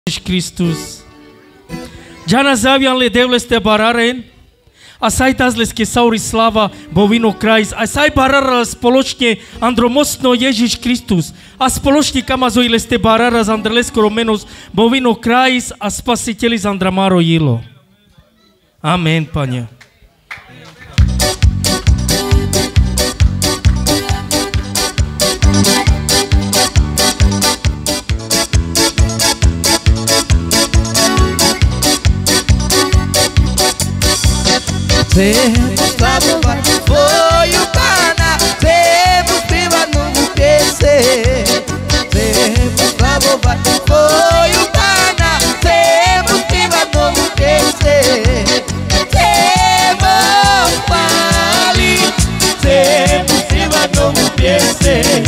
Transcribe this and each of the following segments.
Kristus. Jana zavian le devles te bararen, a sajtas les kesauri slava bovino krajs, a saj barara spoločne andromostno Ježiš Kristus, a spoločne kamazoi les te barara z andrelesko romenos bovino krajs, a spasiteli z andramaro jilo. Amen, Pane. Temos slavovat Tvoju Pána, temos zpívat novu pieseň. Temos slavovat Tvoju Pána, temos zpívat novu pieseň. Temos chválit, temos zpívat novu pieseň.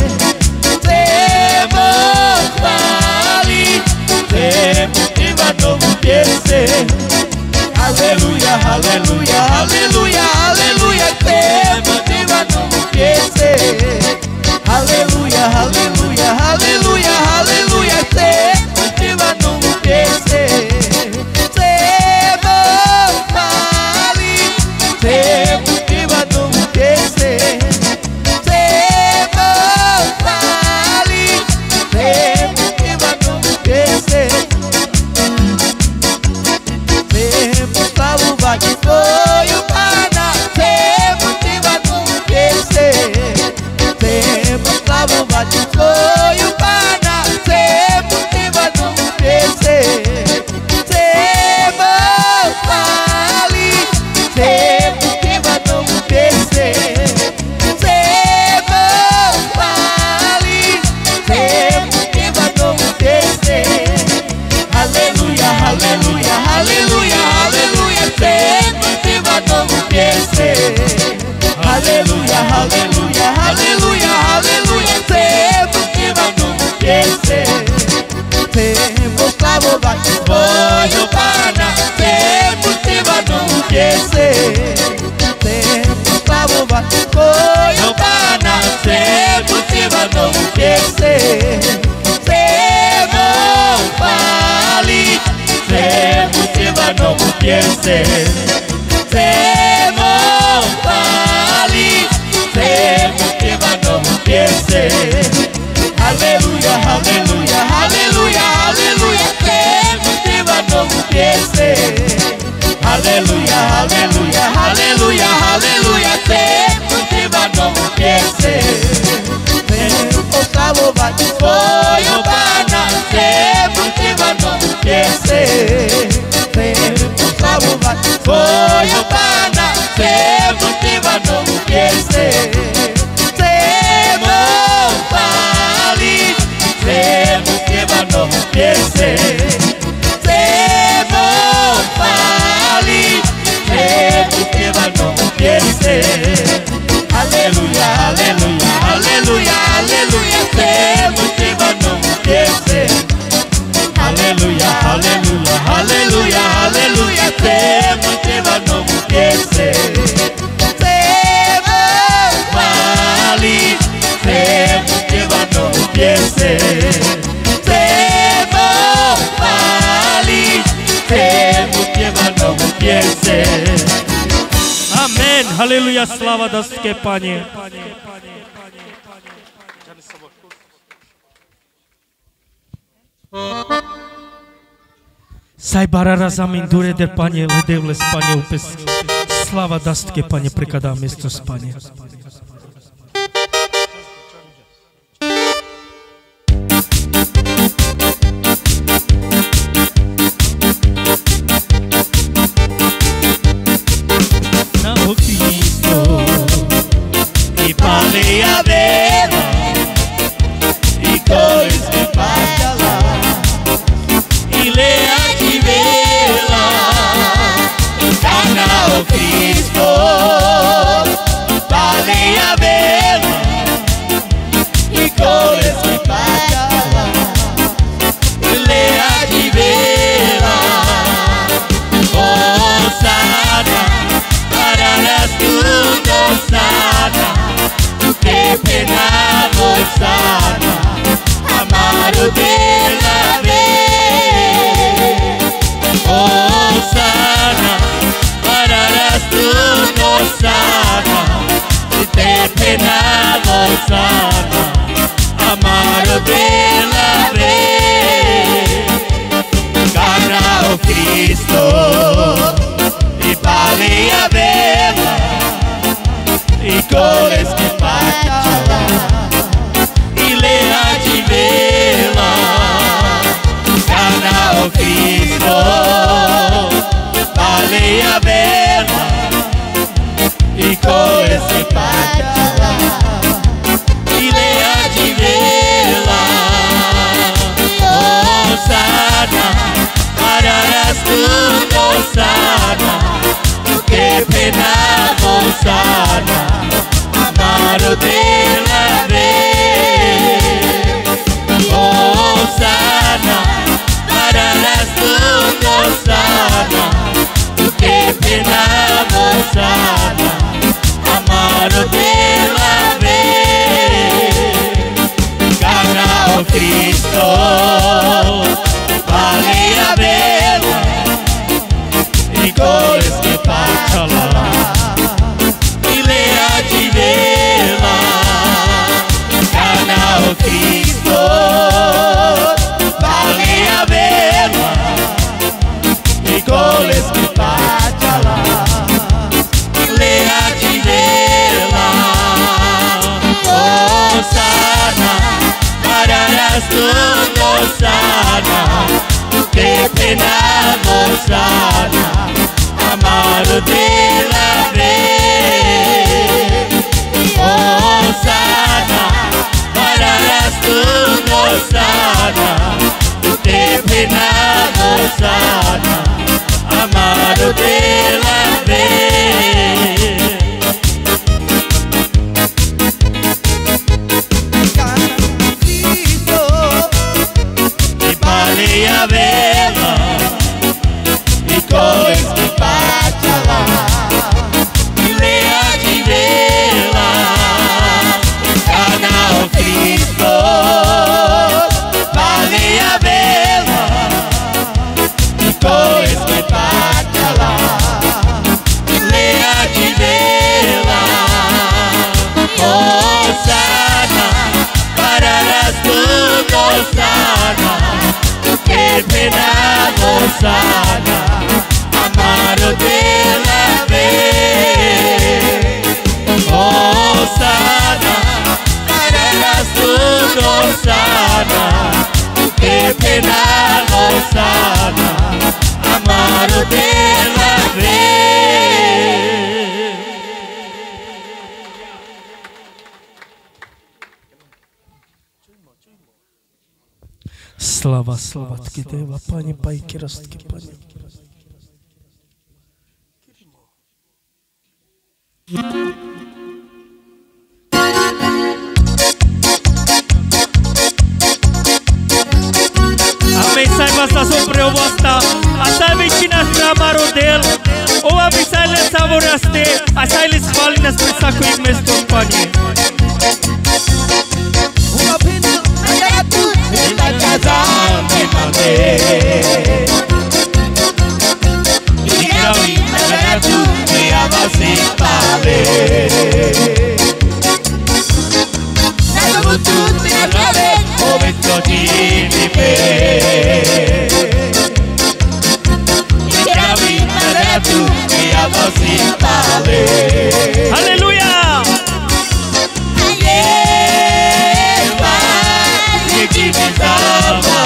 Temos chválit, temos zpívat novu pieseň. Aleluia, aleluia, aleluia, aleluia, temos zpívat novu pieseň. Aleluia, aleluia, aleluia, aleluia, temos zpívat novu pieseň. Temos chválit, temos zpívat novu pieseň. Temos chválit, temos zpívat novu pieseň. Slavovat Tvoju Pána, temos zpívat novu pieseň. Temos slavovat Tvoju Pána, temos zpívat novu pieseň. Temos chválit, temos zpívat novu pieseň. Temos chválit, temos zpívat novu pieseň. Aleluia, aleluia, aleluia, aleluia, temos zpívat novu pieseň. Aleluia, aleluia, aleluia, aleluia, temos zpívat novu pieseň. Temos slavovat Tvoju Pána, temos zpívat novu pieseň. Temos slavovat Tvoju Pána, temos zpívat novu pieseň. Temos chválit, temos zpívat novu pieseň. Temos chválit, temos zpívat novu pieseň. Aleluia, aleluia, aleluia, aleluia, temos zpívat novu pieseň. Aleluia, aleluia, aleluia, aleluia, temos zpívat novu pieseň. Temos slavovat Tvoju Pána, temos zpívat novu pieseň. Temos slavovat Tvoju Pána, temos zpívat novu pieseň. Temos chválit, temos zpívat novu pieseň. Temos chválit, temos zpívat novu pieseň. Aleluia, aleluia, aleluia, aleluia, temos zpívat novu pieseň. Aleluia, aleluia, aleluia, aleluia, temos zpívat novu pieseň. Temos chválit, temos zpívat novu pieseň. Temos chválit, temos zpívat novu pieseň. Amen, haleluja, slava daské Pane. Saj barara zamindure der Pane, ledevles Pane upes. Slava daské Pane, prekada mjesto Pane. Palei a vela e cois que passa lá e leia de vela Sana o Cristo. Palei a vela e cois que passa lá e leia de vela Osana para las tuas sana. Que pena sana, amaro de la vez. pátala e leia de vela. Osana, pararás tu, Osana, tu que pena, Osana, amaro de la vez. Osana, pararás tu, Osana, tu que pena, Osana, amaro de la vez. Gana, oh Cristo, vale a vela y cores que pátala y lea de vela. Gana, oh Cristo, vale a vela y cores que pátala y lea de vela. Osana, pararás tu, Osana, tu que pena, Osana, amaro de la vez. Osana, pararás tu, Osana, tu que pena, Osana, amaro de la vez. E a vela e cores que pátala e leia de vela. Gana, oh Cristo, vale a vela e cores que pátala e leia de vela. Osana, pararás tu, Osana, que pena, Osana, amaro de la vez. Osana, pararás tu, Osana, que pena, Osana, amaro de la vez. Слава, слава Тобі, Дева, Пані, пайки, ростки, Пані. Amém, saiba asta sobre o asta, asta e vecina stramaro del, o avisale savoraste, asta e les hvalina spesa cu imestor, Panie. Esta casa me mandé y a mí me da tu me amas sin pare. Nada mucho me acabe o vesto di mi pe. Y a mí me da tu me amas sin pare. Aleluya. Que me salva,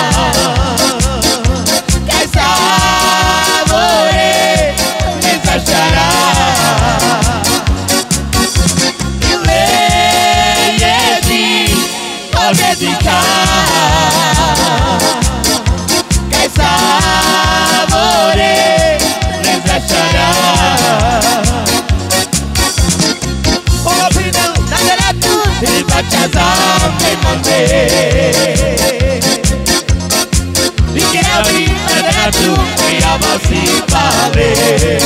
que sabore me sachará. E lei pode dedicar, que sabore me sachará. O final da tu e bachazá me mandei. E que a vida da tu me ama sem valer.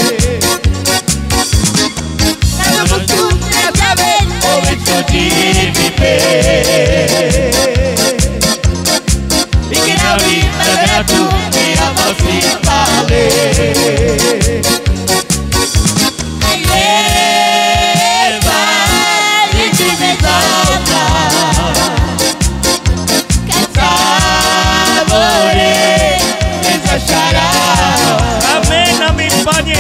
Nada muito me acabei, o vento de viver. E que a vida da tu me ama sem valer. Leva e te me salva. Amém, amém, Panie.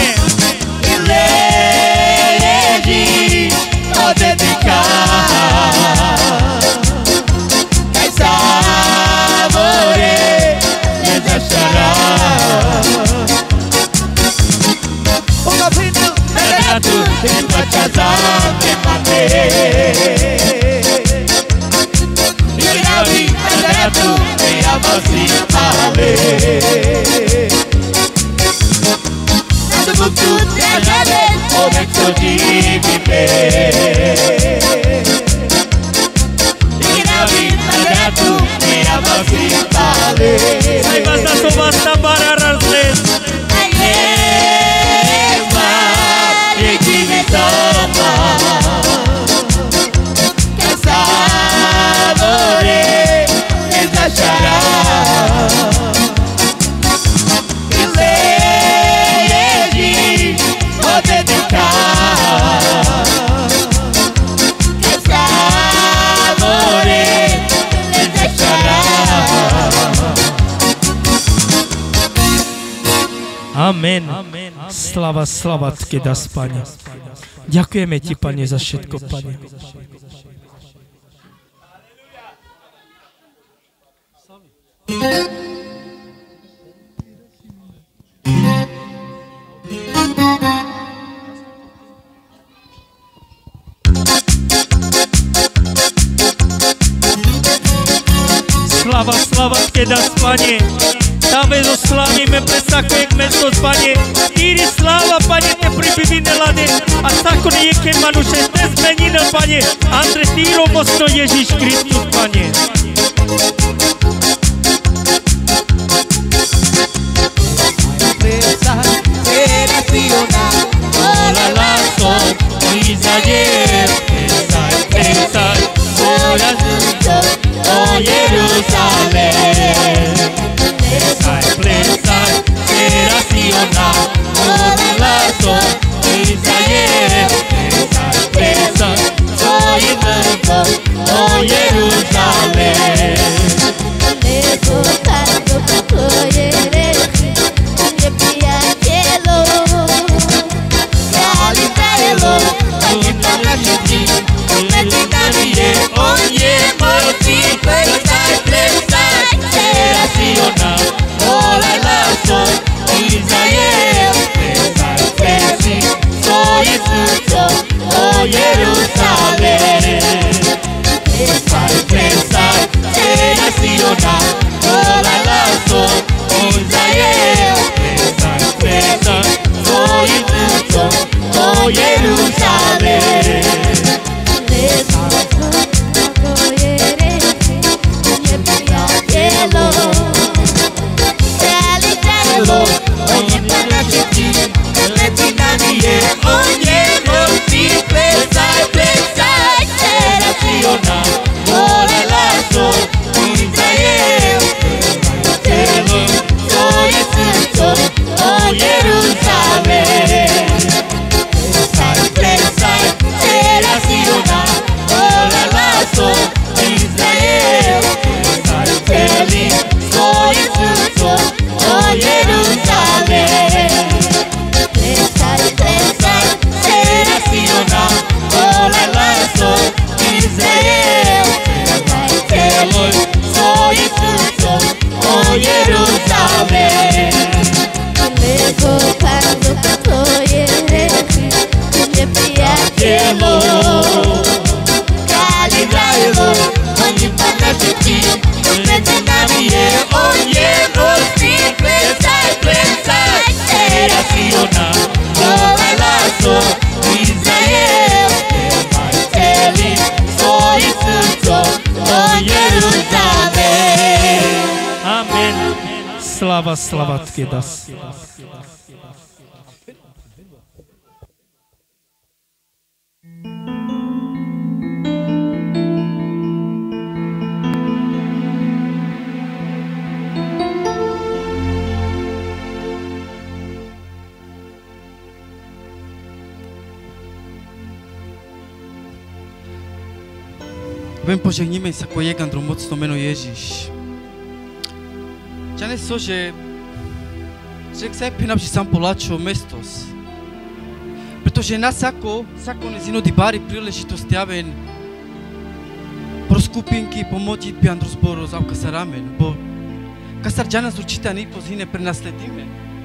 Amen. Slava, slava Tkedas, Pane. Ďakujeme Ti, Pane, za všetko, Pane. Slava, slava Tkedas, Pane. Tave oslavíme pre svakojeg mesto, Pane. Íri slava, Pane, te pribivine lade. A tako nijeke manuše te zmenine, Pane. Andre Tiro mocno Ježiš Kristus, Pane. Slava, slava Tkedas. Vem požehníme sa ko jegandru mocno meno Ježiš. Ča ne so, že sa penam, že sam polačio mestos. Pretože nas sako nezino di bari prilešitosti aven pro skupinki po modlitbi andro zboru za kasaramen, bo kasar džanas určitani pozine prenasledime.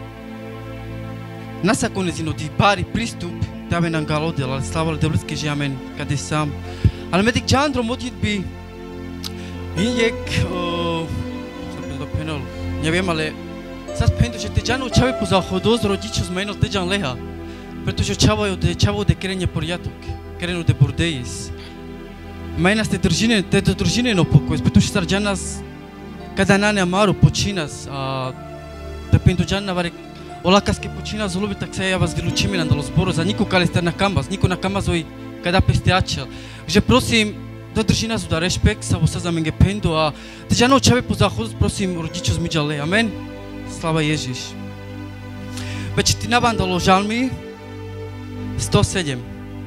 Nas sako nezino di bari pristup da aven angalodel, ali slavala devletske že amen kade sam. Ale medik džandro modlitbi injek penal. Neviem, ale sad pento, že te džano čave po zahodoz rodičo zmeno te džan leha. Pretože čavaju de kerenje porjatok, kerenu de bordejis. Majnas te družine no pokoj, pretože sar džanas kada nane amaru počinas, te pento džan navare olakaske počinas zolobi, tak sa ja vas vylučime na dalo zboru, za niko kale ste na kamaz, niko na kamazoj kada peste ačel. Že prosím, dodrží nás da rešpekt, sa vosa za menge pendo a te džano čave po zahodoz, prosím, rodičo zmiđale. Amen. Slava Ježiš. Već ti nabandalo žalmi 107.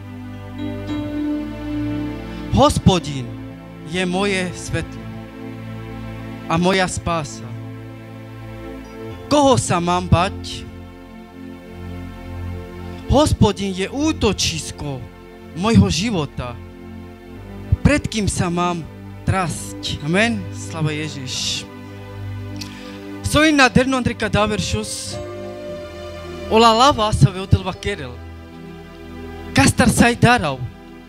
Hospodin je moje svetlo a moja spása. Koho sa mám bať? Hospodin je útočisko mojho života. Pred kým sa mám trasť. Amen. Slava Ježiš. Soy naderno entre cadaverșos. O la lava să vă odel vacherel. Castar sai darau.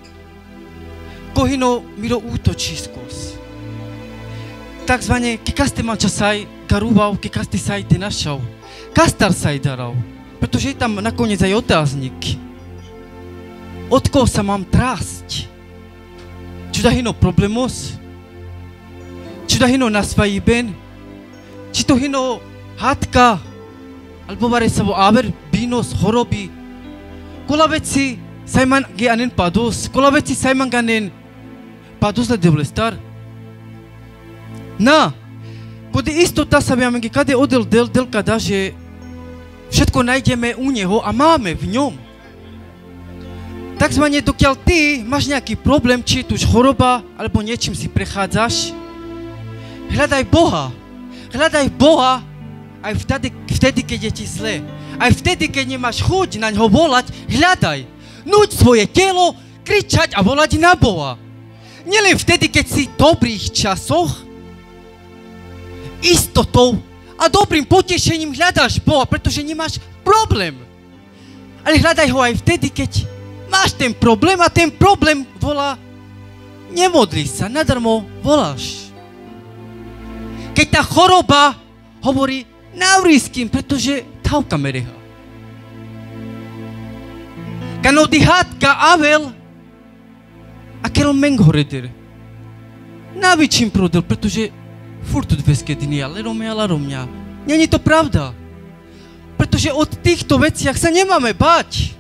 Kohino miro útočiskos. Takzvané, kikaste manča sai garúval, kikaste sai denašau. Kastar sai darau. Pretože je tam nakoniec aj otáznik. Od koho sa mám trásť? Či dahino problemos? Či dahino nasvají ben? Či to hino hádka? Albo vare sa vo áver, bínos, choroby? Kola veci sajman ge anen pados? Kola veci sajman ganen pados la devlestar? Na, kode istota sa vieme, kade odel del kada, že všetko nájdeme u neho a máme v ňom. Takzvané, dokiaľ ty máš nejaký problém, či je tu choroba, alebo niečím si prechádzaš, hľadaj Boha. Hľadaj Boha aj vtedy, keď je ti zle. Aj vtedy, keď nemáš chuť na ňo volať, hľadaj. Núť svoje telo, kričať a volať na Boha. Nielen vtedy, keď si v dobrých časoch, istotou a dobrým potešením hľadáš Boha, pretože nemáš problém. Ale hľadaj ho aj vtedy, keď máš ten problém a ten problém volá, nemodli sa, nadarmo voláš. Keď tá choroba hovorí, navri s kým, pretože tavka mereha. Kano dihatka avel, a kero menghoreder. Navičím prodel, pretože furt dveske dny, ale romňa. Není to pravda. Pretože od týchto veciach sa nemáme báť.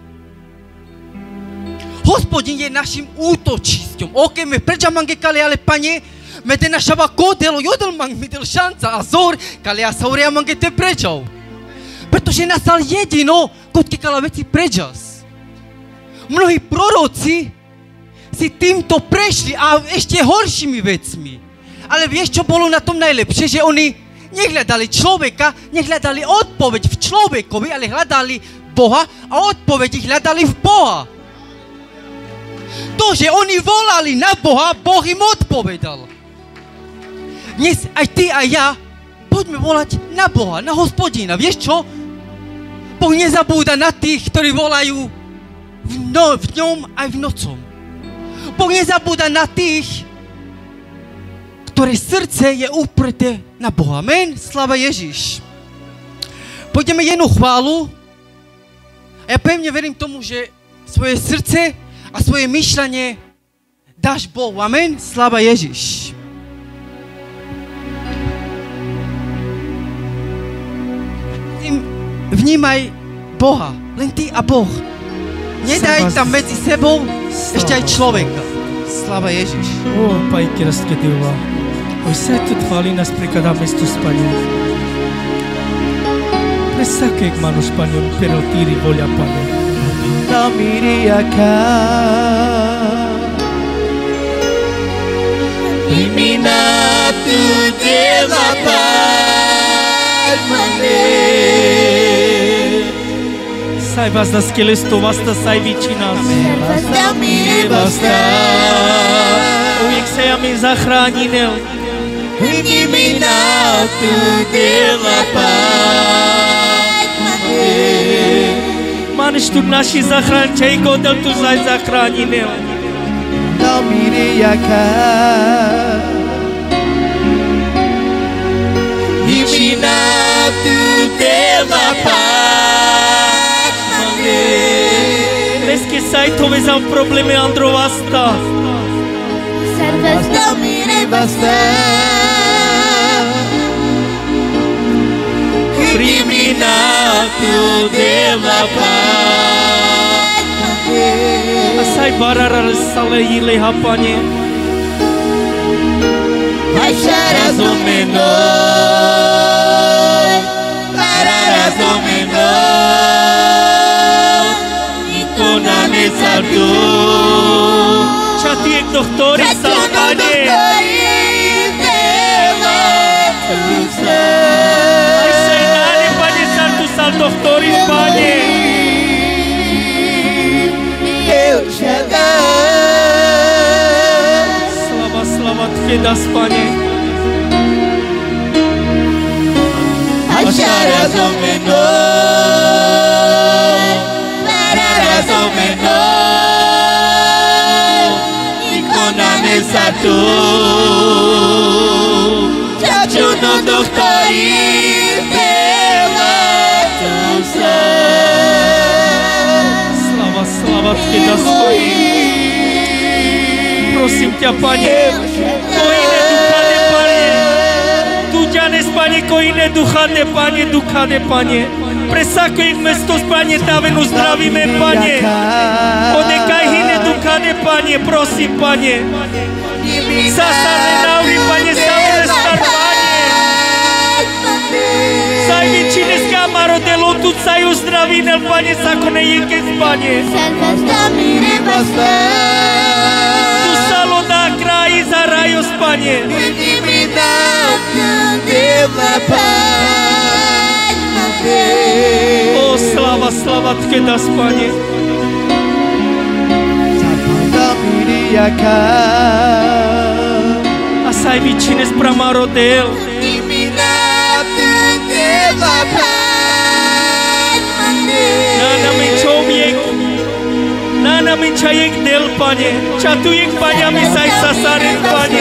Hospodin je našim útočisťom. Ok, me pređa mange kale, ale pane, me te našava kodelo, jodel mang mi del šanca, a zor, kale ja saurea mange te pređao. Pretože nastal jedino, kod ke kala veci pređas. Mnohí proroci si týmto prešli a ešte horšími vecmi. Ale vieš, čo bolo na tom najlepšie? Že oni nehľadali človeka, nehľadali odpoveď v človekovi, ale hľadali Boha a odpoveď ich hľadali v Boha. To, že oni volali na Boha, Boh im odpovedal. Dnes aj ty a ja poďme volať na Boha, na Hospodina. Vieš čo? Boh nezabúda na tých, ktorí volajú v ňom aj v nocom. Boh nezabúda na tých, ktoré srdce je upreté na Boha. Amen. Sláva Ježiš. Pôjdeme jednu chválu a ja pevne verím tomu, že svoje srdce a svoje myšľanie dáš Bohu. Amen. Sláva Ježiš. Vnímaj Boha. Len ty a Boh. Nedaj tam medzi sebou ešte aj človeka. Sláva Ježiš. O, Pai, que eras que Deus lá. Oi, sai tu fali nas precadame stu Spaniol. Presa que mano Spaniol, pero tiri volia pane. Não iria cá. Eliminado dela paz, Sai vas das que les to vasta sai vicinas. Não me basta. Ujek se ja mi zachránil. Eliminado dela paz, Maniš tu naši zachránčej, godel tu zaj zachránil. Não iria cá. Eliminado dela paz, Les que sai to vezi un probleme andro asta. Servas não me bastar. Eliminado dela paz, Sai bararar sale ile hapanie. acharás o menor, pararás o menor, e tu na mesa do Čatiek doktori sa pane. Ai sai nane pane sal tu sal doktori pane. das, Pane. Așarează oamenii noi, pararează oamenii noi, icona nessa tu, ciaciuno doctori pela tu Slava, slava Tebe, das, Pane. Prosim Ťa, Pane, Coine ducha de Pane. Tu ďanes, Pane, Coine ducha de Pane. Presakujek mestos, Pane, Tave nu zdravíme, Pane. Odekaj hine ducha de Pane, prosim, Pane. Sasane nauri, Pane, savele star, Pane. Sai vicine scamaro de lotu, sai uzdravinel, Pane, sakone jekes, Pane. Salva stamine basta. Tu salo da kraj za rajos, Pane. Vedi mi dată de la pace. O, slava, slava Tke das, Pane. Salva miriaca. A sai vicine spramaro de el. Vedi mi dată de la pace. Nana minchayek del, Pane. Chatuyek, Pane, ami sai sasaren, Pane.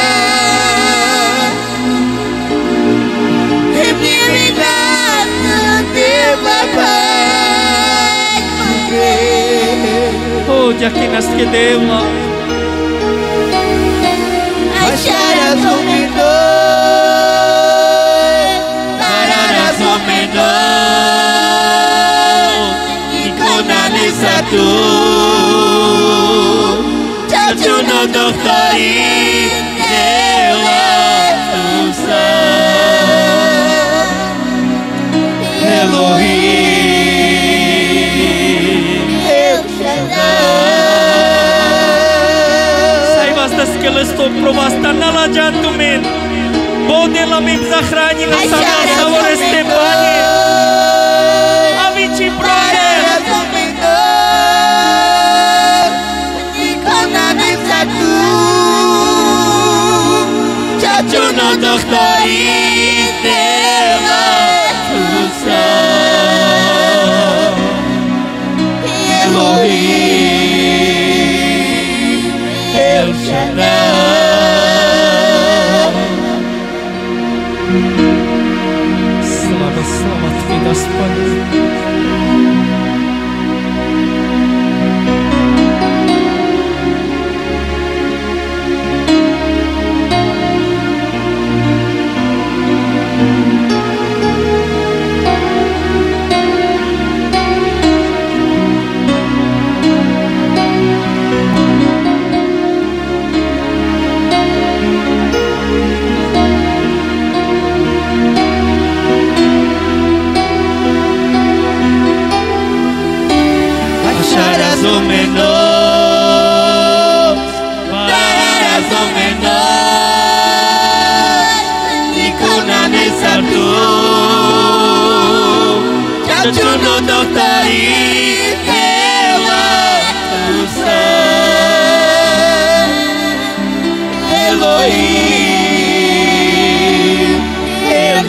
Vedi mi dată de la pace. O, ďakinas Tke devla. Așarează oamenii noi, pararează oamenii noi, icona nessa tu, ciaciuno doctori dela tu Elohim, El Shaddai. Sai vastas que le sto provasta na la jantumen. Bode la mim zahrani la sana savore ste, Pane. Avici prone. Ciaciuno doctori dela tu Elohim, El Shaddai. Slava, slava Tke das, Pane. Așarează oamenii noi, pararează oamenii noi, icona nessa tu, ciaciuno doctori dela tu Elohim, El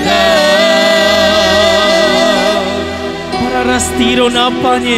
Shaddai. Para rastiro na, Pane.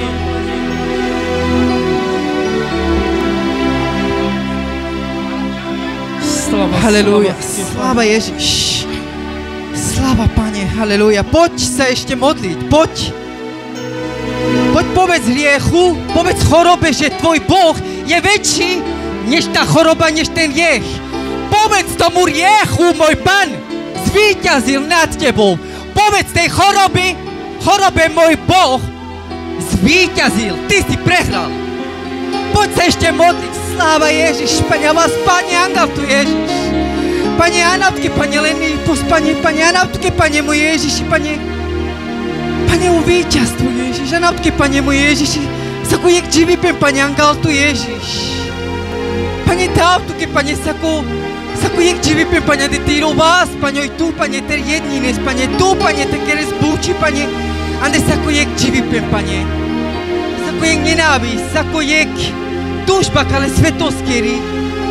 Slava, Halleluja. slava. Sláva Ježiš. Sláva, Pane, halleluja. Poď sa ešte modliť, poď. Poď povedz hriechu, povedz chorobe, že tvoj Boh je väčší než tá choroba, než ten hriech. Povedz tomu hriechu, môj Pán zvíťazil nad tebou. Povedz tej chorobe, môj Boh zvíťazil. Ty si prehral. Poď sa ešte modliť. Sláva Ježiš, Pane, a vás, Pane, Anavtu Ježiš. Pane, Anavtke, Pane, Lenipus, Pane, Anavtke, Pane, môj Ježiši, Pane. Pane, u víťazstvu, Ježiš. Anavtke, Pane, môj Ježiši. Sako jek dživipem, Pane, Angaltu Ježiš. Pane, Tavtuke, Pane, sako jek dživipem, Pane, de tiro vás, Pane, oj tu, Pane, ter jednines, Pane, tu, Pane, te keres buči, Pane. Ande sako jek dživipem, Pane. Sako jek nenávisť, sako jek túžba, ale svetoskeri.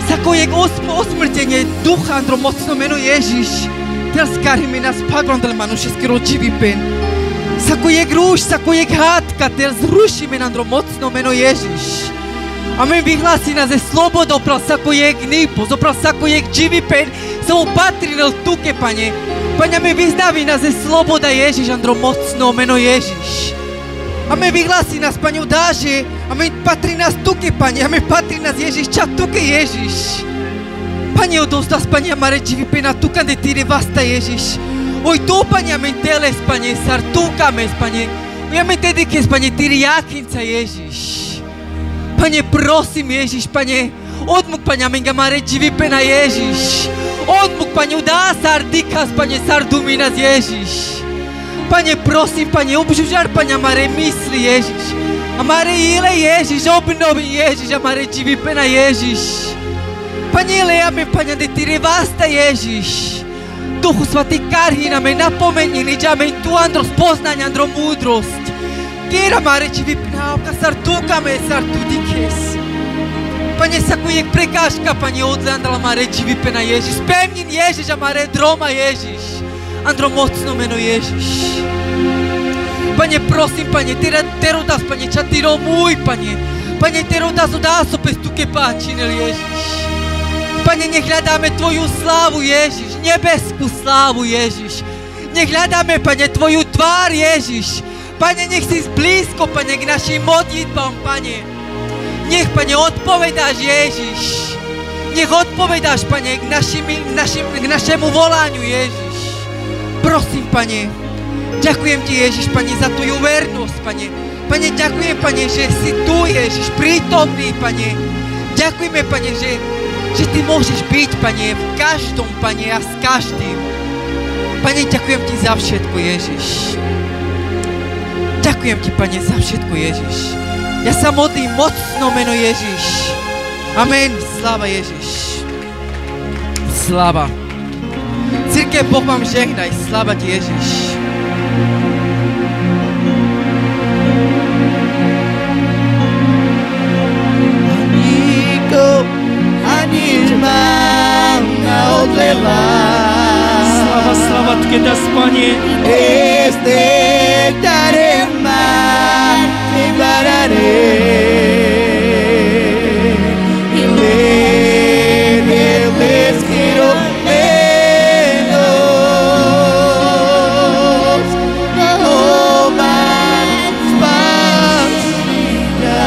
Sakojeg osmrtjenje duha andromocno meno Ježiš. Teraz skari mi nas pagrondel manušeski rođivi pen. Sakojeg ruš, sakojeg hatka, teraz ruši mi andromocno meno Ježiš. Amen vyhlásí nás je sloboda, opral sakojeg nipos, opral sakojeg živi pen, samo patrinel tuke, Pane. Pane, amen vyznávi nás je sloboda Ježiš, andromocno meno Ježiš. Amen vyhlásí nás, Pane, udáže, amen patrí nás tuke, Pane, amen patrí nás Ježiš, ča tuke Ježiš. Pane, odovzdás, Pane, amare živi pen, a tukan de tire vasta Ježiš. Oj tu, Pane, amen teles, Pane, sar tukames, Pane. Oj amen tedikes, Pane, tire jakinca Ježiš. Pane, prosím, Ježiš, Pane, odmuk, Pane, amen gamare živi pena Ježiš. Odmuk, Pane, udá sar dikas, Pane, sar duminas Ježiš. Pane, prosím, Pane, obžužar, Pane, amare misli Ježiš. Amare ile Ježiš, obnovi Ježiš, amare živi pena Ježiš. Pane, ile amen, Pane, de tire vasta Ježiš. Duhu Svatý karhi amen napomeni, nič amen tu andro spoznanja, andro mudrost. Kera mare živi pena, sar tukame, sar tu dikes. Pane, sakojeg prekaška, Pane, odlandala mare živi pena Ježiš. Spevnin Ježiš, amare droma Ježiš. Andro mocno meno Ježiš. Pane, prosím, Pane, tero das, Pane, ča tiro môj, Pane. Pane, tero das udáso pes tuke páčinel Ježiš. Pane, nech hľadáme Tvoju slávu, Ježiš, nebeskú slávu, Ježiš. Nech hľadáme, Pane, Tvoju tvár, Ježiš. Pane, nech si blízko, Pane, k našim modlitbám, Pane. Nech, Pane, odpovedáš, Ježiš. Nech odpovedáš, Pane, k našemu volaniu, Ježiš. Prosím, Pane, ďakujem Ti, Ježiš, Pane, za Tvoju vernosť, Pane. Pane, ďakujem, Pane, že si tu, Ježiš, prítomný, Pane. Ďakujeme, Pane, že Ty môžeš byť, Pane, v každom, Pane, a s každým. Pane, ďakujem Ti za všetko, Ježiš. Ďakujem Ti, Pane, za všetko, Ježiš. Ja sa modlím mocno meno Ježiš. Amen. Sláva Ježiš. Sláva. Církev, Boh vám žehnaj. Sláva Ti, Ježiš. Aniž mám na odlela. Slava, slava Tke das, Pane. Este darema te barare. Ile les quiero menos. No más pasita.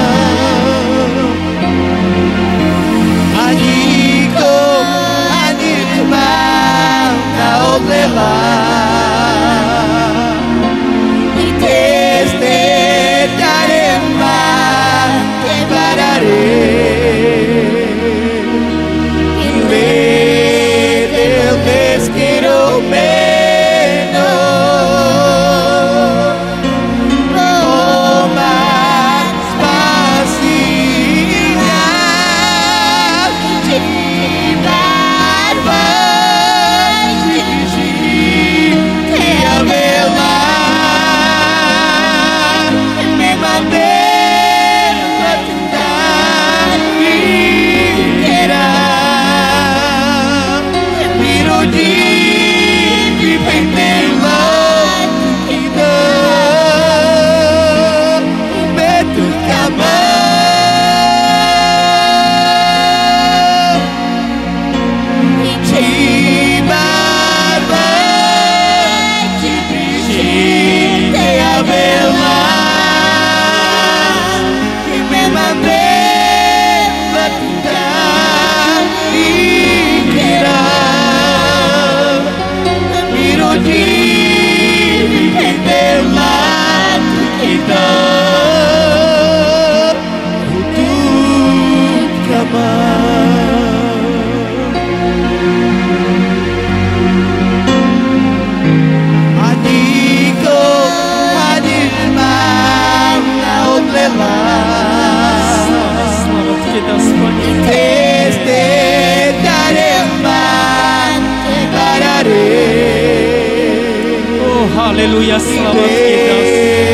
Aleluya, slava Tke das.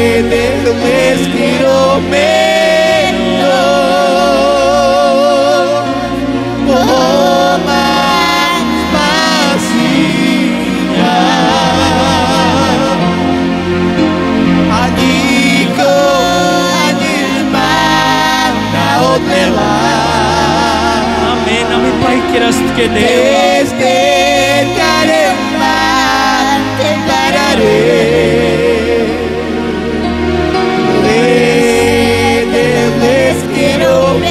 Les quiero menos. que Deus. Te pararé. Les quiero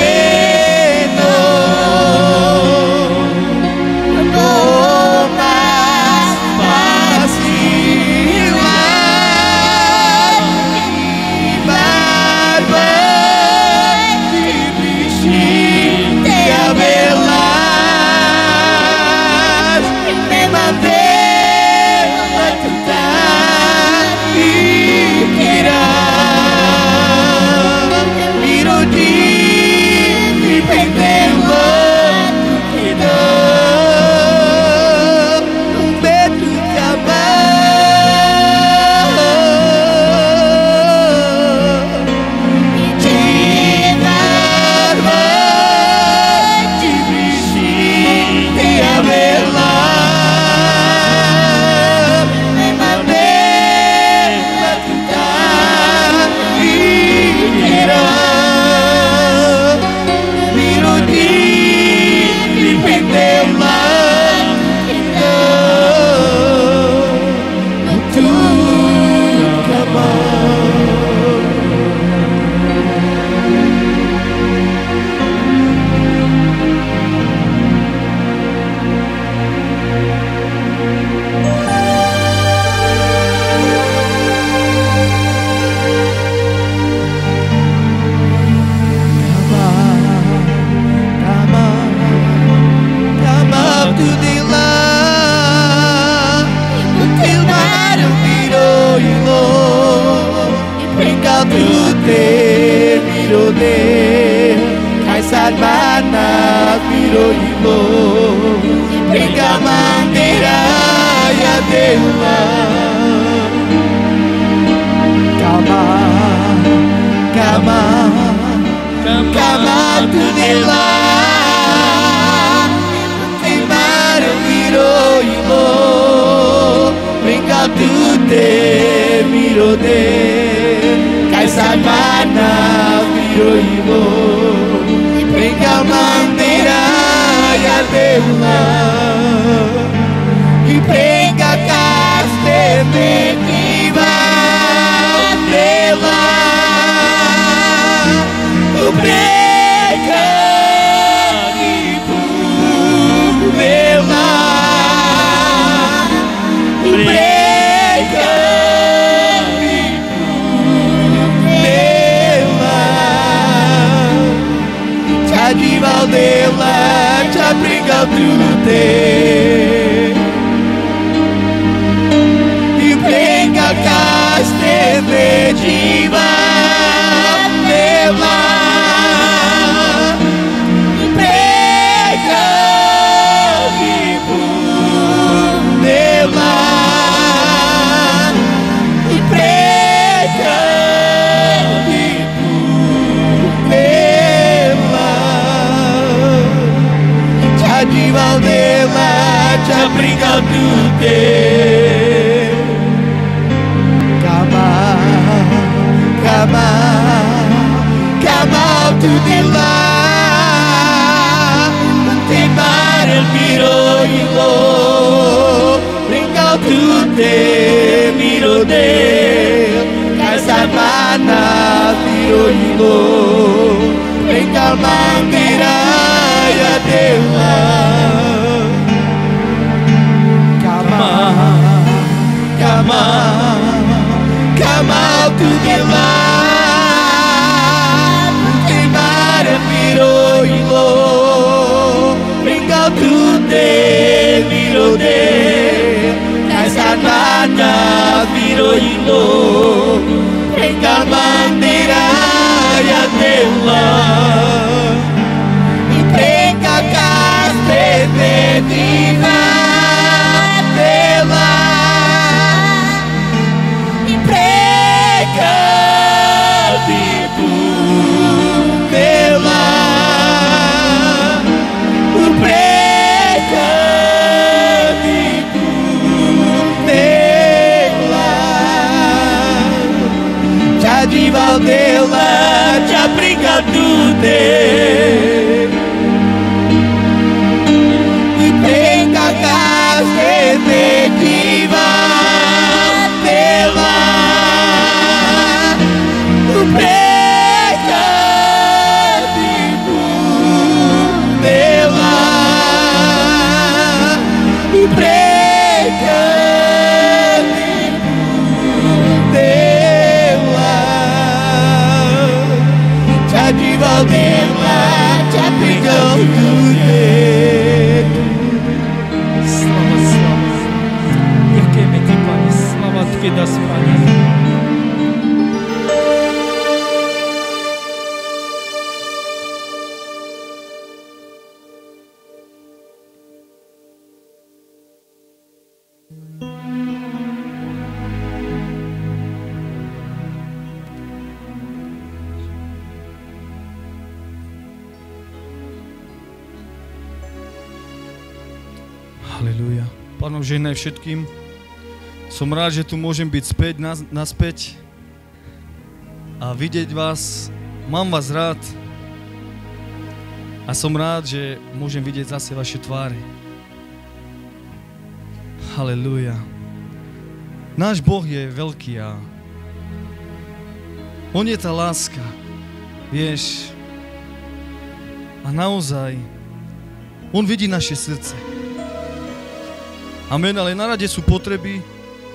menos. No más fácil. Barba de Brigitte Avelar. Me mandé a tentar e tirar. Miro de pendelo que não medo de amar. De barba de Brigitte Avelar. Me mandei a tentar e tirar. Miro de pendela que não tu Mana viro ilo Pega bandeira e a dela Cama tu de lá Queimar viro ilo Pega tu te viro de Kaisar mana viro ilo Pega bandeira e a dela E pega caste mediva dela O prega e dela O prega e dela de Valdela, já briga tudo e pega caste mediva dela e pega vivo dela e pega de Valdela, já briga tudo Cama tudo de lá Tem mar el miro e lo Briga tudo miro de Casa mana miro e lo Briga mangueira dela Cama tu de lá Queimar miro e lo Brinca tu de miro de Casa nada miro e lo Brinca bandeira e a dela Pega caste mediva dela E prega vivo dela O prega vivo dela Já de Valdela, já briga tudo lásky dá, Pane. Halelúja. Pánom žehnaj všetkým. Som rád, že tu môžem byť späť, naspäť a vidieť vás. Mám vás rád a som rád, že môžem vidieť zase vaše tváre. Halelúja. Náš Boh je veľký a On je tá láska, vieš. A naozaj On vidí naše srdce. Amen, ale na rade sú potreby.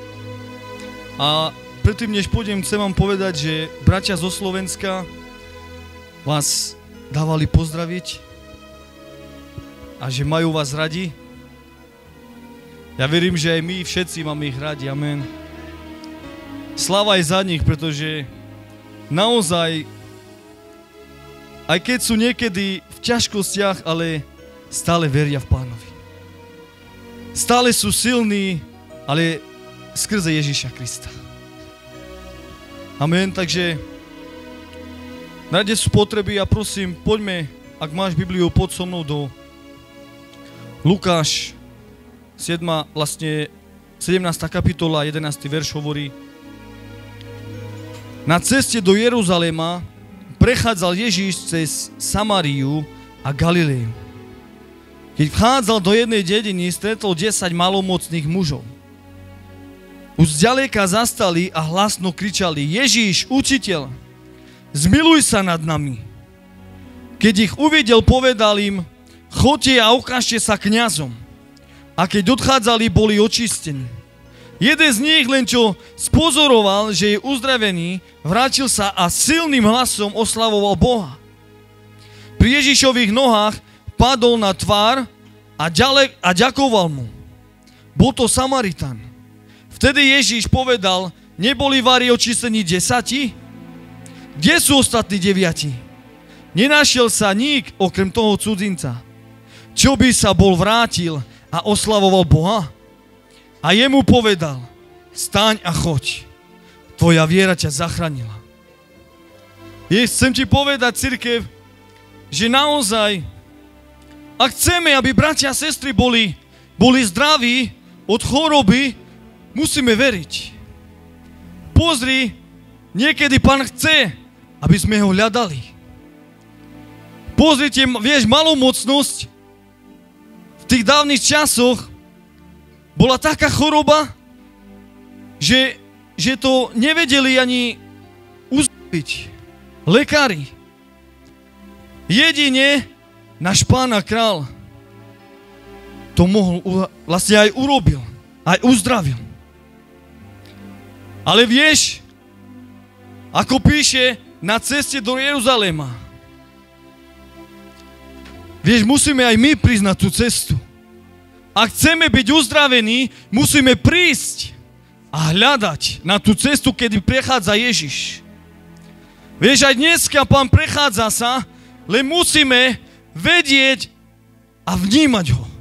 A predtým, než pôjdem, chcem vám povedať, že bratia zo Slovenska vás dávali pozdraviť a že majú vás radi. Ja verím, že aj my všetci máme ich radi. Amen. Sláva aj za nich, pretože naozaj, aj keď sú niekedy v ťažkostiach, ale stále veria v Pánovi. Stále sú silní, ale skrze Ježiša Krista. Amen, takže na rade sú potreby a prosím, poďme, ak máš Bibliu, poď so mnou do Lukáš 17. kapitola, 11. verš hovorí: Na ceste do Jeruzalema prechádzal Ježiš cez Samáriu a Galileju. Keď vchádzal do jednej dediny, stretol 10 malomocných mužov. Už zďaleka zastali a hlasno kričali: Ježiš, učiteľ, zmiluj sa nad nami. Keď ich uvidel, povedal im: Choďte a ukážte sa kňazom. A keď odchádzali, boli očistení. Jeden z nich, len čo spozoroval, že je uzdravený, vrátil sa a silným hlasom oslavoval Boha. Pri Ježišových nohách padol na tvár a ďakoval mu. Bol to Samaritán. Vtedy Ježiš povedal: Neboli vari očistení 10? Kde sú ostatní 9? Nenašiel sa nik okrem toho cudzinca, čo by sa bol vrátil a oslavoval Boha? A jemu povedal: Staň a choď, tvoja viera ťa zachránila. Chcem ti povedať, cirkev, že naozaj, ak chceme, aby bratia a sestry boli zdraví od choroby, musíme veriť. Pozri, niekedy Pán chce, aby sme ho hľadali. Pozrite, vieš, malomocnosť v tých dávnych časoch bola taká choroba, že to nevedeli ani uzdraviť lekári. Jedine náš Pán a Král to mohol, vlastne aj urobil, aj uzdravil. Ale vieš, ako píše na ceste do Jeruzalema, vieš, musíme aj my prísť na tú cestu. Ak chceme byť uzdravení, musíme prísť a hľadať na tú cestu, kedy prechádza Ježiš. Vieš, aj dneska Pán prechádza sa, len musíme vedieť a vnímať ho.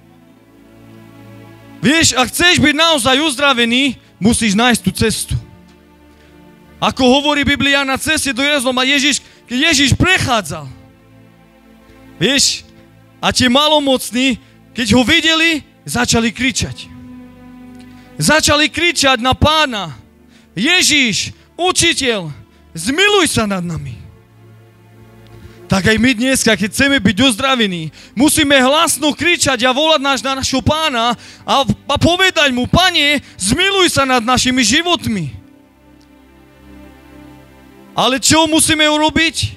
Vieš, ak chceš byť naozaj uzdravený, musíš nájsť tú cestu. Ako hovorí Biblia, na ceste do Jeruzalema keď Ježiš prechádzal, vieš, a tie malomocní, keď ho videli, začali kričať. Začali kričať na Pána: Ježiš, učiteľ, zmiluj sa nad nami. Tak aj my dnes, keď chceme byť uzdravení, musíme hlasno kričať a volať na našho Pána a povedať mu: Pane, zmiluj sa nad našimi životmi. Ale čo musíme urobiť?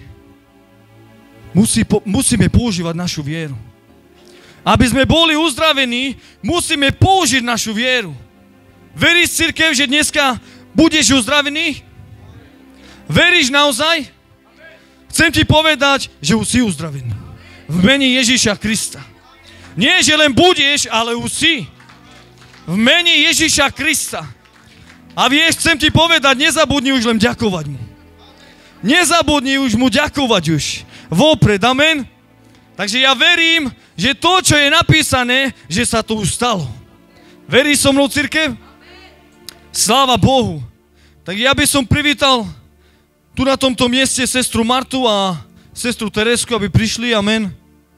Musíme používať našu vieru. Aby sme boli uzdravení, musíme použiť našu vieru. Veríš, cirkev, že dneska budeš uzdravený? Veríš naozaj? Chcem ti povedať, že už si uzdravený. V mene Ježiša Krista. Nie, že len budeš, ale už si. V mene Ježiša Krista. A vieš, chcem ti povedať, nezabudni už len ďakovať mu. Nezabudni už mu ďakovať už. Vopred, amen. Takže ja verím, že to, čo je napísané, že sa to už stalo. Verí so mnou, cirkev? Sláva Bohu. Tak ja by som privítal tu na tomto mieste sestru Martu a sestru Teresku, aby prišli, amen.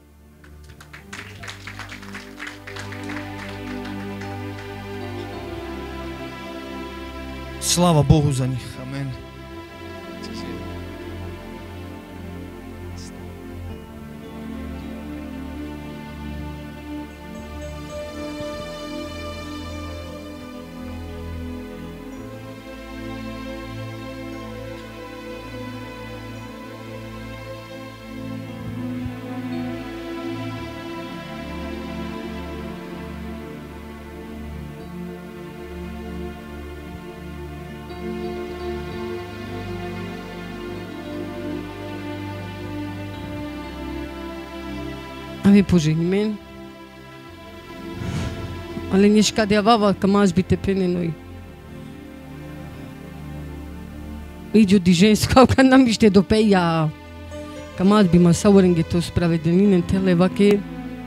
Sláva Bohu za nich, amen. Ами požehnime. Ale neška diavava cam bite pene noi. Iđu di ženska, kad nam ište do peja. Cam bi ma saurenge to spravedlnine tele vake.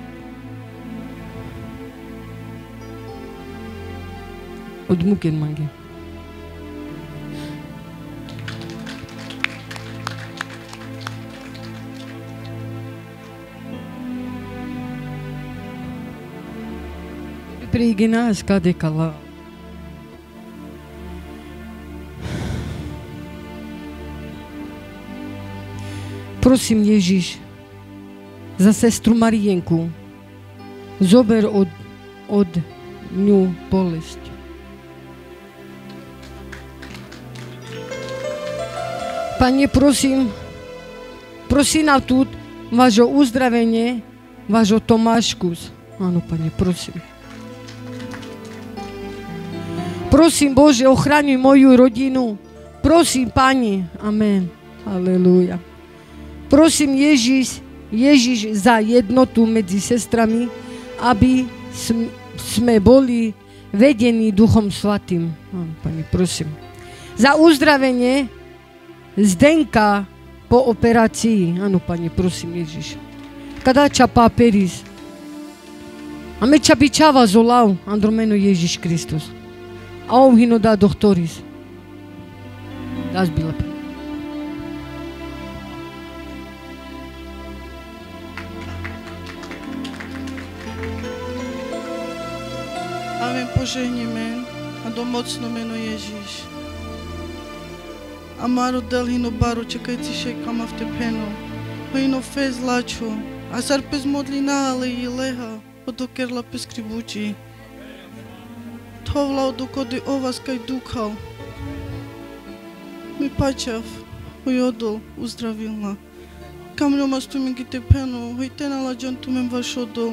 Od muken mange. Prigina skade kala. Prosím Ježiš za sestru Marienku. Zober od ňu bolesť. Pane, prosím na tu vášho uzdravenie, vášho Tomáškus. Áno, Pane, prosím. Prosím, Bože, ochraňuj moju rodinu. Prosím, Pane. Amen. Halelúja. Prosím, Ježiš, za jednotu medzi sestrami, aby sme boli vedení Duchom Svatým. Áno, Pane, prosím. Za uzdravenie Zdenka po operácii. Áno, Pane, prosím, Ježiš. Kada ča paperis. A me ča bičava zolau, andromeno Ježiš Kristus. A on hino da doktoris. Das bila. Amen, požehnime a do mocno meno Ježiš. Amaro del hino baro, čekajci šekama v tepeno. Hino fez lačo, a sar pez modlina ale i leha, odokerla pez kribuči. Tovlao dokody ovas kaj dukhal. Mi pačav, ujodol, uzdravilna. Kamljomas tu mi gite peno, hojtena lađan tu men vašodol.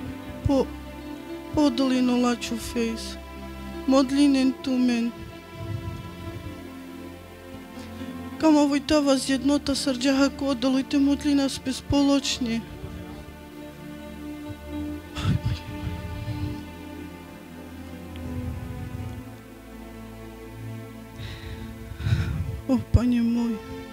Po dolino laču fejs. Modlinen tu men. Kama vojta vas jednota srđaha kodolujte modlina spespoločne. O, Pane môj.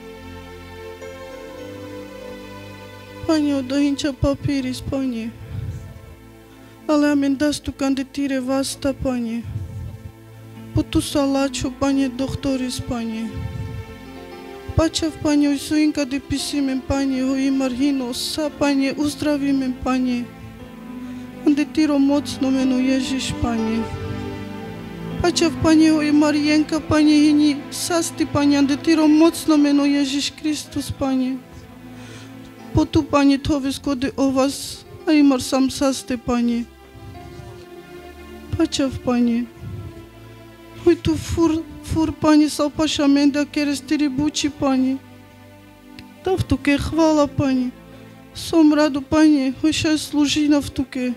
Pane, odohinča papíris, Pane. Ale amen das tu kanditire vasta, Pane. Putu salačo, Pane, doktoris, Pane. Pačav, Pane, ojsuinka de pisimen, Pane, hoj marhino, sa, Pane, uzdravimen, Pane. Andetiro mocno meno Ježiš, Pane. Pačav, Pane, hoj Marienka, Pane, hini sasti, Pane, andetiro mocno meno Ježiš Kristus, Pane. Potu, Pane, tove skode o vas, a imar sam saste, Pane. Pačav, Pane. Hoj tu fur, Pane, sau pašamenda, kere stiri buči, Pane. Da v tuke hvala, Pane. Som rado, Pane, hoj šaj služina v tuke.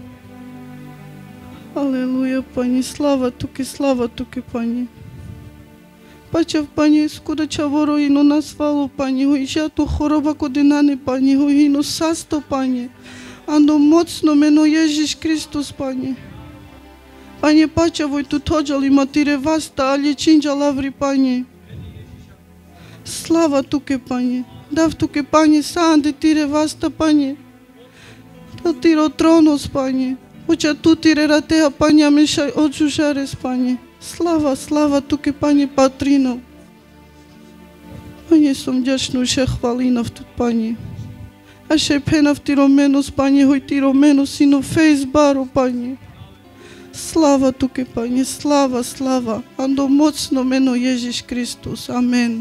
Алелуя, Пане, слава туке, Пане. Пачав, Пане, скудача вороїну на свалу, Пане, гойжату хороба кодинане, Пане, гойгіну састо, Пане. Ано моцно мено Єжиш Христос, Пане. Panie, pacea voi tu tođali matire vasta, ali cinja lavri, Panie. Slava tuke, Panie. Dav tuke, Panie, sande tire vasta, Panie. Da tiro tronos, Panie. Oća tu tire ratea, Panie, amešaj odžužares, Panie. Slava, slava tuke, Panie, Patrino. Panie, som ďačnú, že chvalínov tu, Panie. A še penav tiro menos, Panie, hoj tiro menos, sino fejs baru, Panie. Slava tuke, Panie, slava, slava. Ando mocno meno Ježiš Kristus. Amen.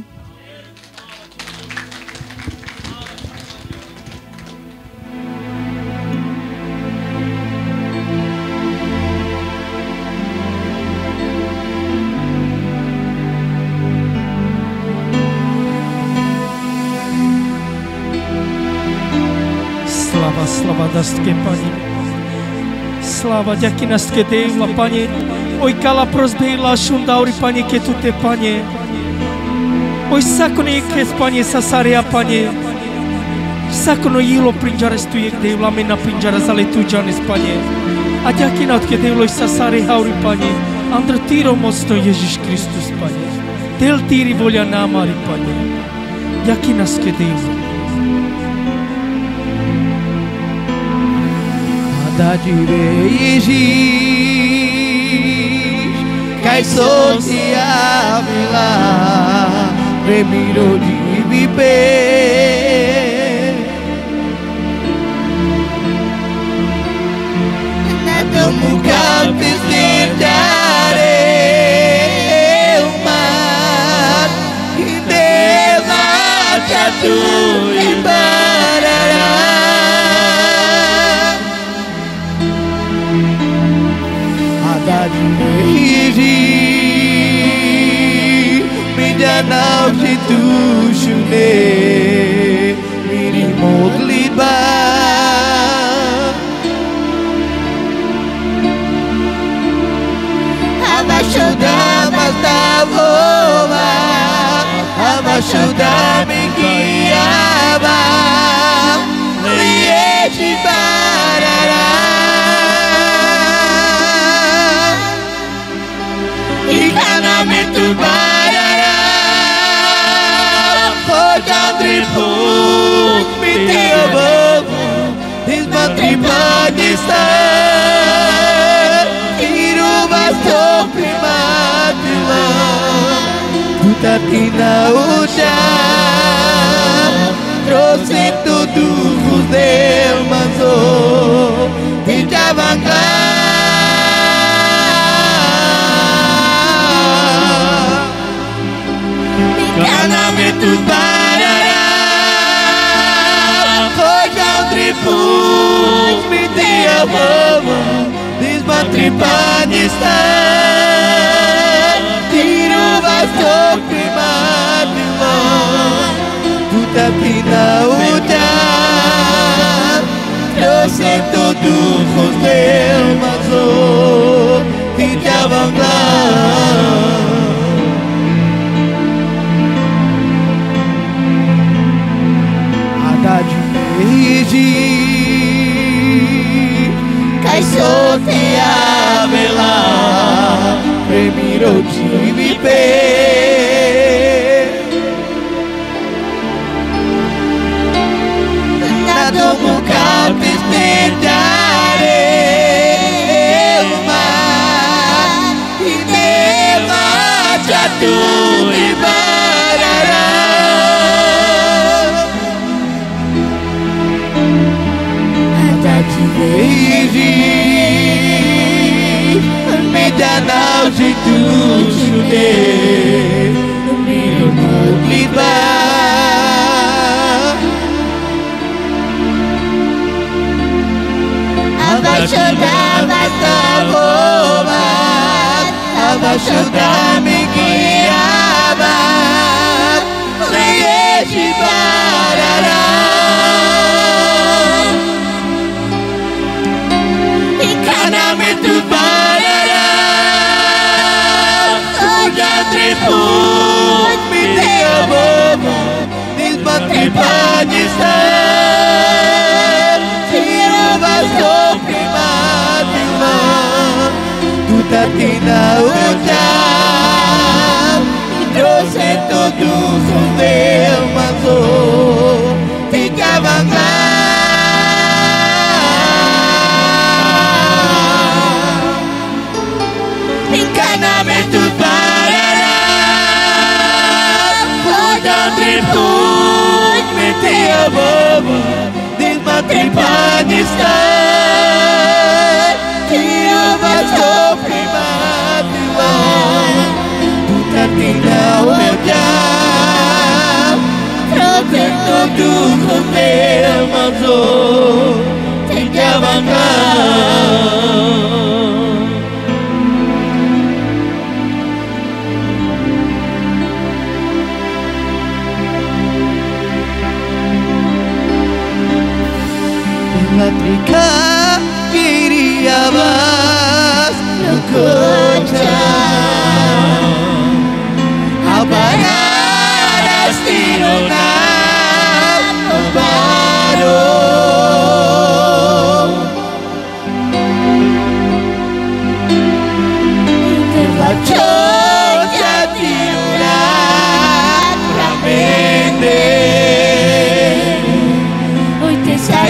Slava dastke, Panie. Slava ďakinastke Devla, Panie. Oj kala prosbejla šundauri, Panie, ke tu te, Panie. Oj sakone ke, Panie, sasaria, Panie. Sakono jilo prinđares tu je Devla, mena prinđara zale tu džanes, Panie. A ďakinatke Devlo i sasari hauri, Panie. Andro tiro mocno Ježiš Kristus, Panie. Del tiri volja namari, Panie. Ďakinaske Devla. Haddad Ježíš, kaj sociávila, remiro divipe. Na tomu kalte sterdare o mar, e dela jatu imbarará. Haddad Ježíš, mi danal si dušu ne, miri modlitba. Ajuda bastava, ajuda me guiava, liete barará. Encanamento barará, Rodandre Puk, me deu bobo, desmatribado está. Tatina uja, trouxe tudo os del manzo, e javangla. Encanamento barará, hoje ao tripus, me deu bobo, desmatripado está. Tapina uja, trouxe todos os meus manzo, e javangla. Haddad Ježíš, kaj sociávila, remiro divipe. Domu kalte sterdare o mar, e dela jatu imbarará. Haddad Ježíš, me danal si dušu ne, miro modlitba. Ajuda bastava, ajuda me guiava, liete barará. Encanamento barará, hoje tripus, me deu bobo, desmatripado está. Tina ujam trouxe todos os meus mansos ficavam lá. Encanamento parará, Rodan tripus, metia boba, desmatripanistar, tio vasco primativa, tutatina ujam, trouxe todos os meus mansos ficavam lá. Matrika queria vas no cocha a parar as tirona o paro te faccio già tirare pra mente hoy te sai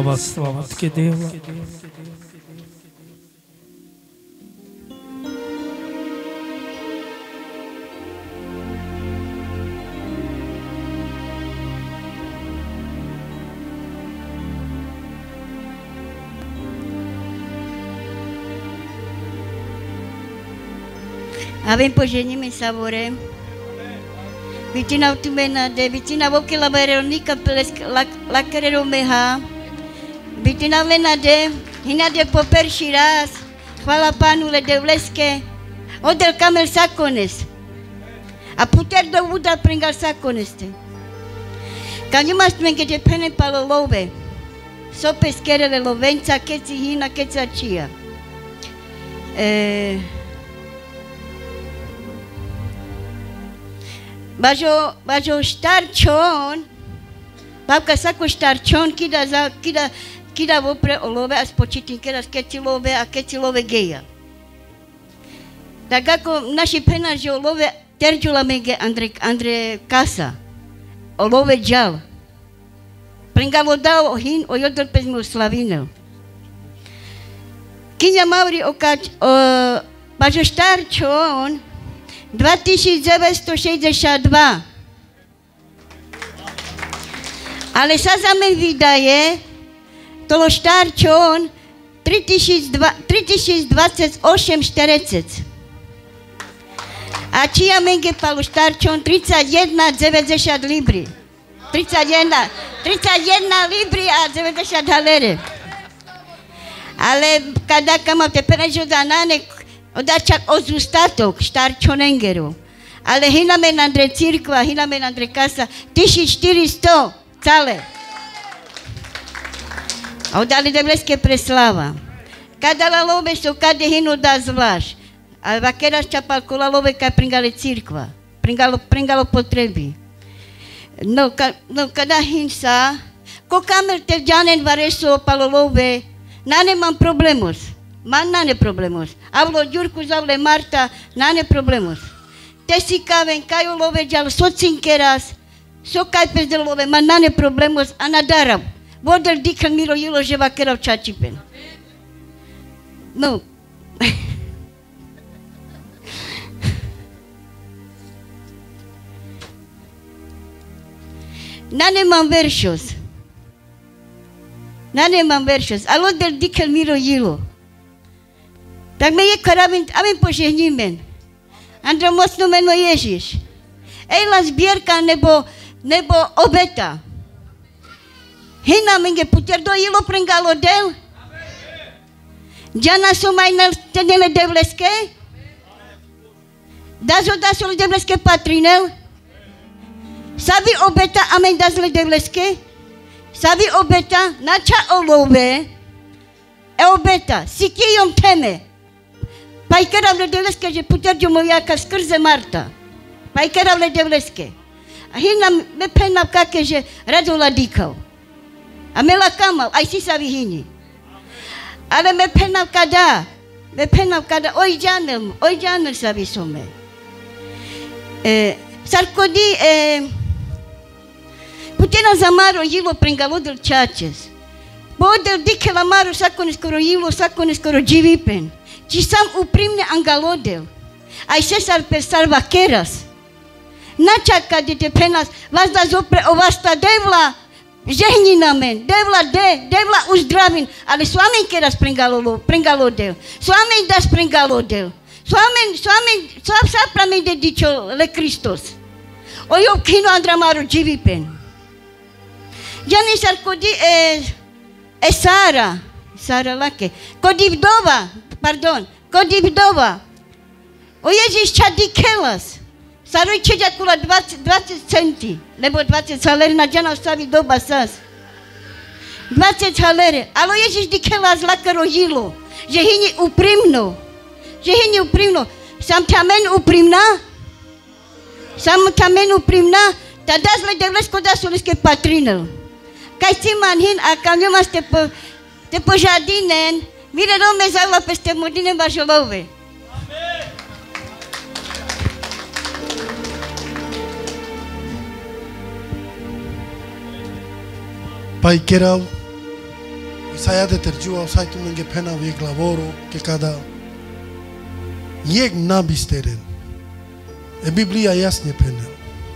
Slava Tke, Deva. Avem poženíme savore. Vitina utumena de vitina voke la Veronica la carero meha. Vitina vena de hina de poper shiraz. Hvala Panule de vleske. Odel kamel sakones. A puter do uda pringal sakoneste. Kanjumas menge de pene palo love. So pesquere le lovenza ketsi hina ketsa chia. Bajo starchon, babka sako starchon kida vopre olove as počitinkera skeci love geja. Dagako naši penaži olove terđula mege Andre Casa, olove džal. Pringavo dao hin o jodor pezme slavinel. Kinja Mauri bajo starchon 2962. Ale sa za men vydaje tolo štarčon 3028,40. A čia menge palo štarčon 31,90 libri. 31 libri a 90 halere. Ale kada kamate penežo danane odačak ozustatok štarčonengeru. Ale hinamen Andre Cirkva, hinamen Andre Casa, 1400 cale. A odali devleske preslava. Kada la love so kade hinu da zvlaš. A vakeras čapalko la love kaj pringale Cirkva. Pringalo potrebi. No kada hinsa, ko kamer te džanen vareso palo love, nane mam problemos. Man nane problemos. Avlo Jurku zavle Marta, nane problemos. Te si kaven, kajo love džal socinkeras, so kaj pez de love, man nane problemos, anadarav. Vodel dikhan milo jilo ževa kerav čačipen. No. Nane mam veršos. Alo del dikhan milo jilo. Tak me je karabin, amen požehnimen. Andro mocno meno Ježiš. Ejla zbierka nebo obeta. Hina menge puter do jilo prengalo del. Jana somaj na tenele devleske. Dazo le devleske patrinel. Sabi obeta amen dazle devleske. Sabi obeta nacha olove. Obeta sikijom teme. Paikerav le devleske že puter jo mojaka skrze Marta. Paikerav le devleske. A hina me penav kake že radola dikav. A mela kamav, aj si sabi hini. Ale me penav kada, oj džanel sabi some. Sarkodi, putena zamaro jilo pringalo del čačes. Bodel dikela maro sakone skoro jilo, sakone skoro dživipen. Či sam uprimne angalodel. Aj se salpesar vakeras. Načaka de te penas, vas da zopre ovasta devla. Žehni na men, devla uzdravin, ale s oameni keras pringalo del. S oameni das pringalo del. S oameni, sapramen de dicho le Christos. O eu kino andramaro dživipen. Jani sarkodi Sara lake. Kodivdova. O Ježiš čadikelas. Saroj čeďakula 20 centi, lebo 20 haleri na džana vstavi doba sas. 20 haleri. Ale Ježiš dikelas lakaro jilo. Že hini uprimno. Sam tamen uprimna. Tada zle devlesko da soliske patrinel. Kaj si man hin a kamjomas te požadinen. Mire rome zavla peste modine bažolove. Pai Kerav, saia de târziu, au sai tu menge pena vie glavoro, că cada nieg nabisteren. E Biblia jasne pena.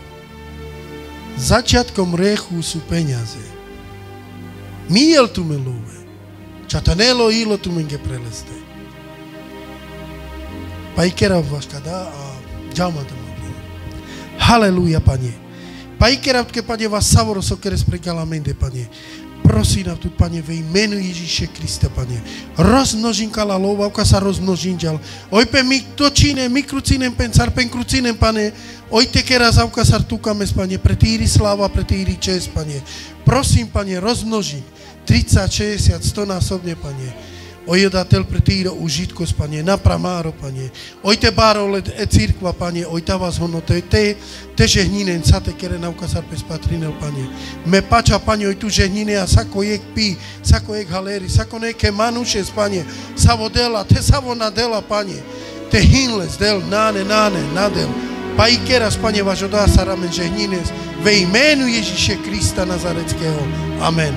Začiatkom rechu sú peniaze. Miel tu miluje. Čatanelo ilo tu menge preleste. Paikera vaškada a džamata magli. Haleluja, Pane. Paikera, que Pane vás savoro sokere spregalamende, Pane. Prosím tu, Pane, ve jménu Ježíše Krista, Pane. Rozmnožím kalalova, uka sa rozmnožím ďal. Oj pe mi točinem, mi krucinem pensar, pen krucinem, Pane. Oj te kera zavka sartukames, Pane. Pretíri sláva, pretíri čest, Pane. Prosím, Pane, rozmnožím 30, 60, 100 násobne, Pane. Oj datel pretíro užitkos, Pane, napramáro, Pane. Oj te bárole církva, Pane, oj ta vás honote, te žehninen, sate kere naukasar pes patrinel, Pane. Me pača, Pane, oj tu žehnine a sako jek pi, sako jek haleri, sako neke manušes, Pane, savo dela, te savo nadela, Pane. Te hinles del, nane, nadel. Pa i keras, Pane, vašo dá saramen žehnines, ve jménu Ježíše Krista Nazareckého. Amen.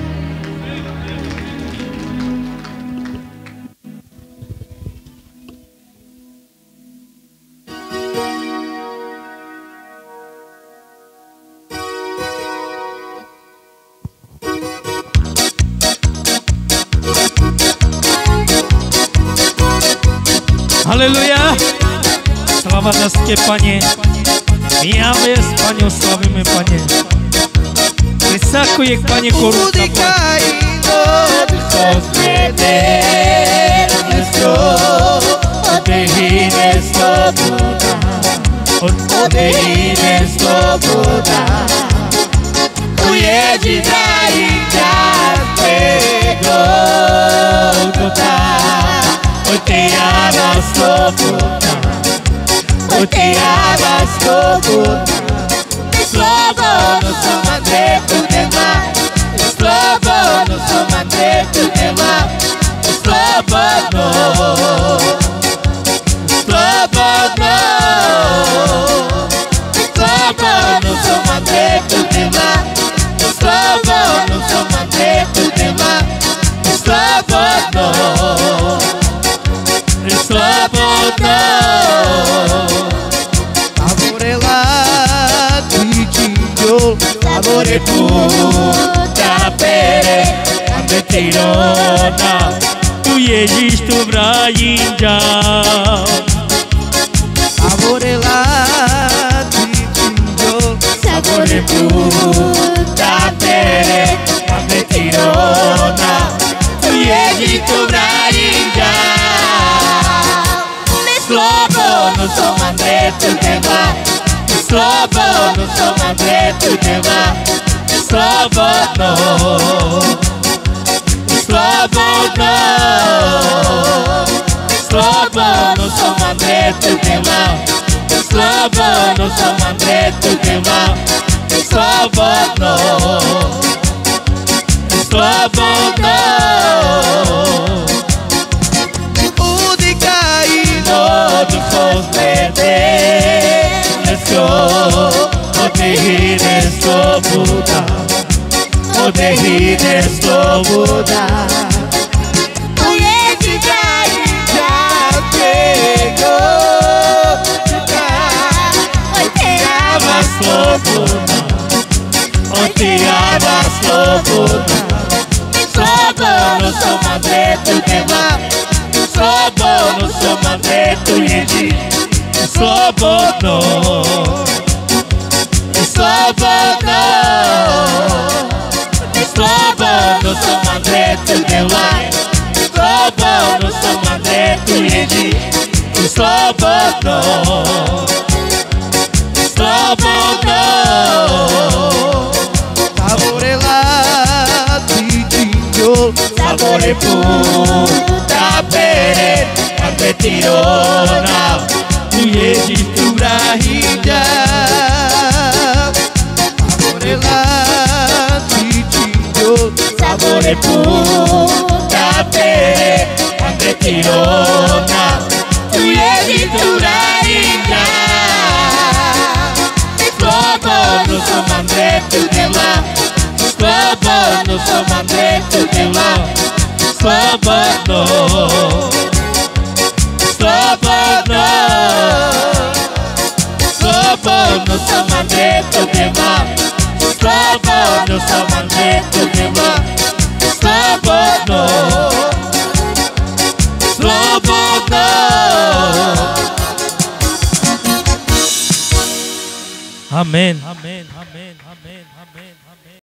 Haleluja! Sláva Daské, Pane. Miame s Pane, oslavíme, Pane. Vysoko je, Pane, korunka, Pane. Odehine sloboda. Ujedi da Golgota. Hoy te llamas Golgota, hoy te llamas Golgota. Slobodno sam andretu nema, slobodno sam andretu nema, slobodno, slobodno, slobodno sam andretu nema, slobodno sam andretu nema, slobodno. Slobodno Amore la ticino Amore puta pere Ande tirona Tu Ježíš tu vrajím ďal. Amore la ticino Amore puta pere Ande tirona Tu Ježíš tu vrajím ďal. Slobodno som andretu nema, slobodno som andretu nema, slobodno, slobodno, slobodno som andretu nema, slobodno som andretu nema, slobodno, slobodno. Odehine sloboda, odehine sloboda. Ujedi da tego, oj te java sloboda, oj te java sloboda. Slobodno sam andretu nema, slobodno sam andretu jedi, slobodno. Slobodno, slobodno sam andretu nema, slobodno sam andretu jedi, slobodno, slobodno. Amore la ticino, amore puta pere, ande tirona, tu Ježíš tu vrahím ďal. Amore puta pere, ande tirona, tu Ježíš tu vrahím ďal. Slobodno som andretu nema, slobodno som andretu nema, Kto sa manže do neba slobodno. Slobodno. Amen. Amen. Amen. Amen. Amen.